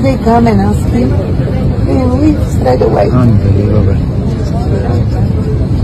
they come and ask him, they leave straight away. Unbelievable.